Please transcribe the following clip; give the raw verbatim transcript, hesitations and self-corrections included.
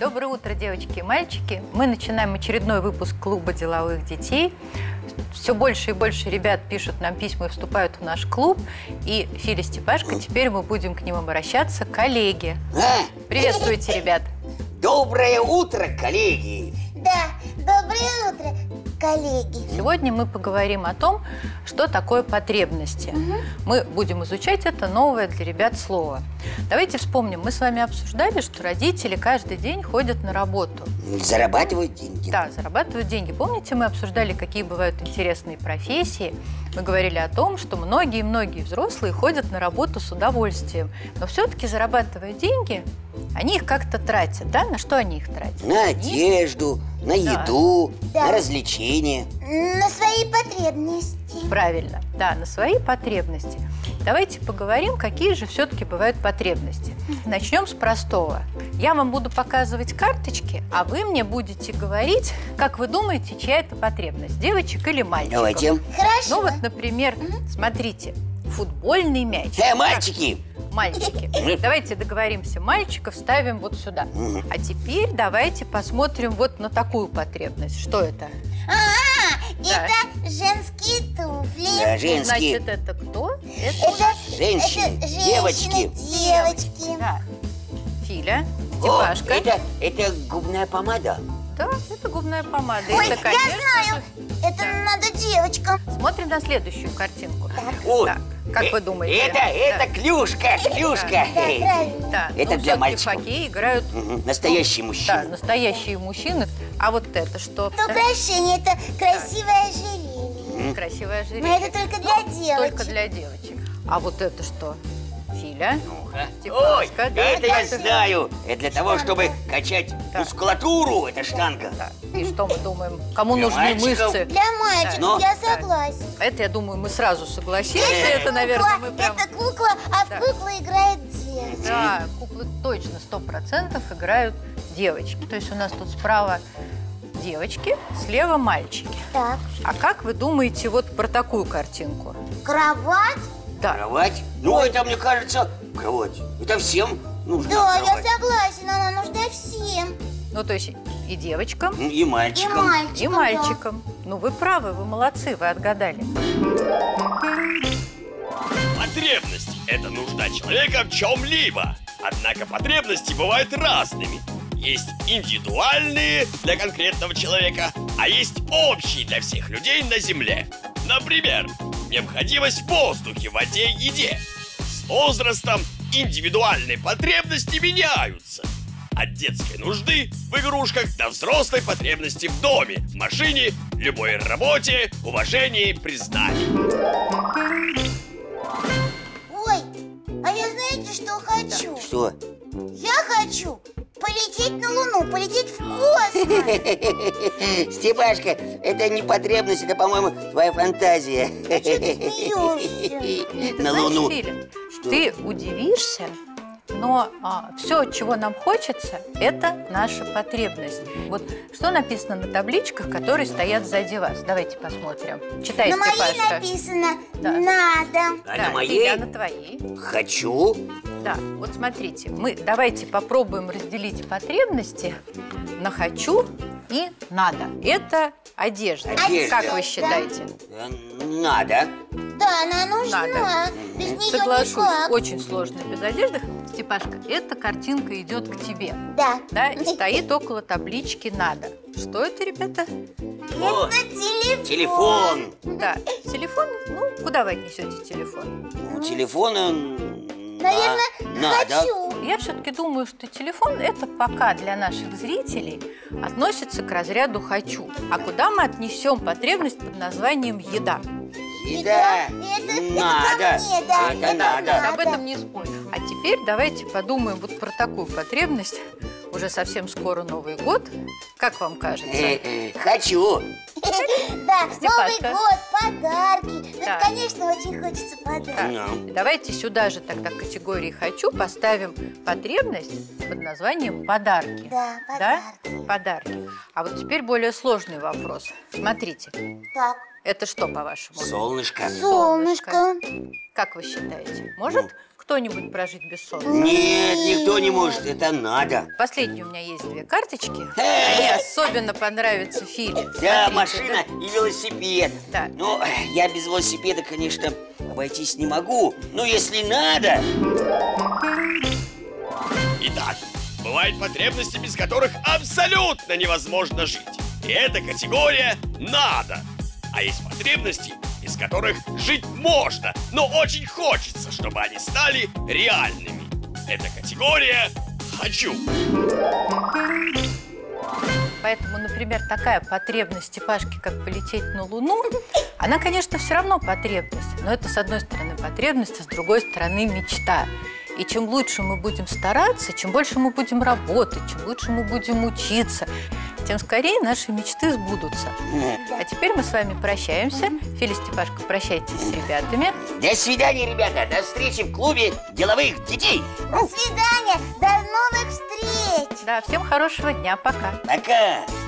Доброе утро, девочки и мальчики. Мы начинаем очередной выпуск клуба деловых детей. Все больше и больше ребят пишут нам письма и вступают в наш клуб. И Филя, Степашка, теперь мы будем к ним обращаться, коллеги. А? Приветствуйте, ребят. Доброе утро, коллеги. Да, доброе утро, коллеги. Сегодня мы поговорим о том, что такое потребности. Угу. Мы будем изучать это новое для ребят слово. Давайте вспомним, мы с вами обсуждали, что родители каждый день ходят на работу. Зарабатывают деньги. Да, зарабатывают деньги. Помните, мы обсуждали, какие бывают интересные профессии? Мы говорили о том, что многие-многие взрослые ходят на работу с удовольствием. Но все-таки, зарабатывая деньги, они их как-то тратят, да? На что они их тратят? На они... одежду, на да. еду, да. на развлечения. На свои потребности. Правильно, да, на свои потребности. Давайте поговорим, какие же все-таки бывают потребности. Начнем с простого. Я вам буду показывать карточки, а вы мне будете говорить, как вы думаете, чья это потребность, девочек или мальчиков. Давайте. Хорошо. Ну вот, например, смотрите, футбольный мяч. Э, мальчики! Мальчики. Давайте договоримся, мальчиков ставим вот сюда. А теперь давайте посмотрим вот на такую потребность. Что это? А, Да. это женские туфли. Да, женские. Значит, это кто? Это, Это Женщины, это женщины, девочки. девочки. да. Филя, О, Степашка. это, это губная помада. Да, это губная помада. Ой, это, я конечно знаю. же- Это Да. надо девочкам. Смотрим на следующую картинку. О, Так, как э, вы думаете? Это, это клюшка, клюшка. Да, правильно. Да, Это ну, для всё-таки мальчиков. в хоккей играют Мгм, настоящие да, мужчины. настоящие мужчины. А вот это что? То прощение, это красивое ожерелье. Красивое Но ожерелье. это только для девочек. Только для девочек. А вот это что? Филя? Ну-ка. Степашка, Ой, да, это я это- знаю. Это для того, чтобы качать Да. мускулатуру, эта штанга. Да. И что мы думаем? Кому Для нужны мальчиков. мышцы? Для мальчиков, Но- я Да. согласен. Это, я думаю, мы сразу согласились. Э. Это, наверное, мы Кукла, прям... Это кукла, а Да. в куклу играет девочка. Да, куклы точно сто процентов играют девочки. То есть у нас тут справа девочки, слева мальчики. Так, А как вы думаете вот про такую картинку? кровать? Да, Кровать? Ну, это, мне кажется, кровать. Это всем нужна Да, я кровать. согласен, она нужна всем. ну то есть и девочкам, И И мальчикам. мальчикам. и мальчикам. Ну вы правы, вы молодцы, вы отгадали. Потребность – это нужда человека в чем-либо. Однако потребности бывают разными. Есть индивидуальные для конкретного человека, а есть общие для всех людей на Земле. Например, необходимость в воздухе, воде, еде. С возрастом индивидуальные потребности меняются. От детской нужды в игрушках до взрослой потребности в доме, в машине, любой работе, уважении, признании. Ой, а я знаете, что хочу? Что? Я хочу полететь на Луну, полететь в космос. Степашка, это не потребность, это, по-моему, твоя фантазия. Чё ты смеешься? Ты На знаешь, Луну. Филя, Что? ты удивишься, но все, чего нам хочется, это наша потребность. Вот что написано на табличках, которые стоят сзади вас? Давайте посмотрим. Читай, На моей Степашка. написано Да. «надо». А Да, на моей? Филя, а на твоей? Хочу. Да, вот смотрите, мы давайте попробуем разделить потребности на «хочу» и «надо». Это одежда. Одежда. Как вы считаете? Э, Надо. Да, она нужна. Надо. Без нее Соглашусь, никак. очень сложно без одежды. Степашка, эта картинка идет к тебе. Да. Да, и стоит около таблички «надо». Что это, ребята? О, Это телефон. телефон. Да, телефон. Ну, куда вы отнесете телефон? Ну, телефон, он... Наверное, на- надо. хочу. Я все-таки думаю, что телефон это пока для наших зрителей относится к разряду «хочу». А куда мы отнесем потребность под названием «еда»? Еда. Это- это Надо. ко мне, да, Это это надо. надо. Об этом не спорим. А теперь давайте подумаем вот про такую потребность. Уже совсем скоро Новый год. Как вам кажется? Э, э, Хочу. Да, Степашка. Новый год, подарки. Ну, Да. конечно, очень хочется Да. подарок. Ну. Давайте сюда же тогда к категории «хочу» поставим потребность под названием «подарки». Да, Да? подарки. Подарки. А вот теперь более сложный вопрос. Смотрите, Так, это что, по-вашему? Солнышко. солнышко. Как вы считаете, может кто-нибудь прожить без солнца? Нет, никто не может, это надо. Последние у меня есть две карточки. Эй! Они особенно понравятся Филе. Да, Смотрите, машина да? и велосипед. Да. Ну, я без велосипеда, конечно, обойтись не могу. Но если надо... Итак, бывают потребности, без которых абсолютно невозможно жить. И эта категория «надо». А есть потребности, без которых жить можно, но очень хочется, чтобы они стали реальными. Эта категория «хочу». Поэтому, например, такая потребность Степашки, как полететь на Луну, она, конечно, все равно потребность. Но это, с одной стороны, потребность, а с другой стороны, мечта. И чем лучше мы будем стараться, чем больше мы будем работать, чем лучше мы будем учиться, тем скорее наши мечты сбудутся. А теперь мы с вами прощаемся. Филя, Степашка, прощайтесь с ребятами. До свидания, ребята. До встречи в клубе деловых детей. До свидания, до новых встреч! Да, всем хорошего дня, пока. Пока.